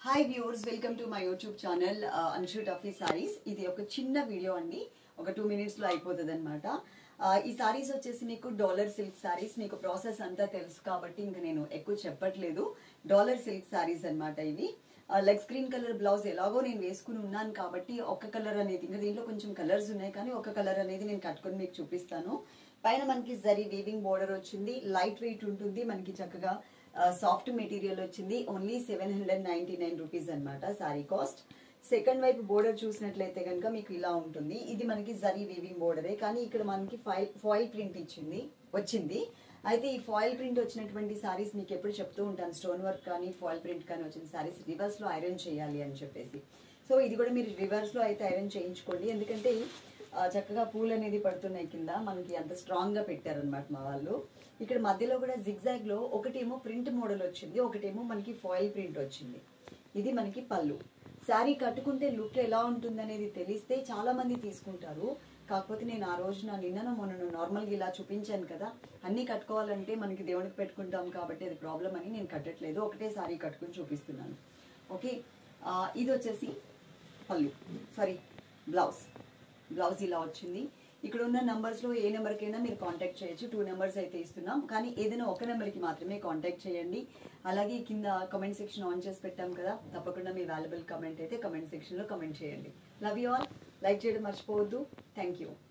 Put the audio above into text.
Hi viewers, welcome to my YouTube channel Anshu టఫీ సారీస్. ఇది ఒక చిన్న వీడియో అండి, ఒక 2 minutes లో అయిపోతుంది అనమాట. ఈ సారీస్ వచ్చేసి మీకు డాలర్ సిల్క్ సారీస్. మీకు ప్రాసెస్ అంతా తెలుసు కాబట్టి ఇంకా నేను ఎక్కువ చెప్పట్లేదు. డాలర్ సిల్క్ సారీస్ అనమాట ఇవి. లెగ్ స్క్రీన్ కలర్ బ్లౌజ్ ఎలాగో నేను వేసుకుని ఉన్నాను కాబట్టి ఒక కలర్ అనేది, ఇంకా దీంట్లో కొంచెం కలర్స్ ఉన్నాయి కానీ ఒక కలర్ అనేది నేను కట్టుకొని మీకు చూపిస్తాను. పైన మనకి జరీ వీవింగ్ బోర్డర్ వచ్చింది, లైట్ వెయిట్ ఉంటుంది, మనకి చక్కగా సాఫ్ట్ మెటీరియల్ వచ్చింది. ఓన్లీ 799 రూపీస్ అనమాట సారీ కాస్ట్. సెకండ్ వైపు బోర్డర్ చూసినట్లయితే కనుక మీకు ఇలా ఉంటుంది. ఇది మనకి జరీ వీవింగ్ బోర్డరే కానీ ఇక్కడ మనకి ఫాయిల్ ప్రింట్ వచ్చింది. అయితే ఈ ఫాయిల్ ప్రింట్ వచ్చినటువంటి సారీస్ మీకు ఎప్పుడు చెప్తూ ఉంటాను, స్టోన్ వర్క్ కానీ ఫాయిల్ ప్రింట్ కానీ వచ్చిన సారీస్ రివర్స్ లో ఐరన్ చేయాలి అని చెప్పేసి. సో ఇది కూడా మీరు రివర్స్ లో అయితే ఐరన్ చేయించుకోండి, ఎందుకంటే చక్కగా పూలు అనేది పడుతున్నాయి కింద, మనకి అంత స్ట్రాంగ్ గా పెట్టారనమాట మా వాళ్ళు. ఇక్కడ మధ్యలో కూడా జిగ్జాగ్ లో ఒకటేమో ప్రింట్ మోడల్ వచ్చింది, ఒకటేమో మనకి ఫాయిల్ ప్రింట్ వచ్చింది. ఇది మనకి పళ్ళు. శారీ కట్టుకుంటే లుక్ ఎలా ఉంటుంది అనేది తెలిస్తే చాలా మంది తీసుకుంటారు. కాకపోతే నేను ఆ రోజున నిన్నను మొన్న నార్మల్గా ఇలా చూపించాను కదా, అన్ని కట్టుకోవాలంటే మనకి దేవునికి పెట్టుకుంటాం కాబట్టి అది ప్రాబ్లం అని నేను కట్టట్లేదు, ఒకటే శారీ కట్టుకుని చూపిస్తున్నాను. ఓకే, ఇది వచ్చేసి పళ్ళు, బ్లౌజ్ ఇలా వచ్చింది. ఇక్కడ ఉన్న నంబర్స్ లో ఏ నెంబర్కైనా మీరు కాంటాక్ట్ చేయొచ్చు. 2 నెంబర్స్ అయితే ఇస్తున్నాం, కానీ ఏదైనా ఒక నెంబర్కి మాత్రమే కాంటాక్ట్ చేయండి. అలాగే కింద కమెంట్ సెక్షన్ ఆన్ చేసి పెట్టాం కదా, తప్పకుండా మీ వాల్యుబుల్ కమెంట్ అయితే కమెంట్ సెక్షన్ లో కమెంట్ చేయండి. Love you all. లైక్ చేయడం మర్చిపోవద్దు. Thank you.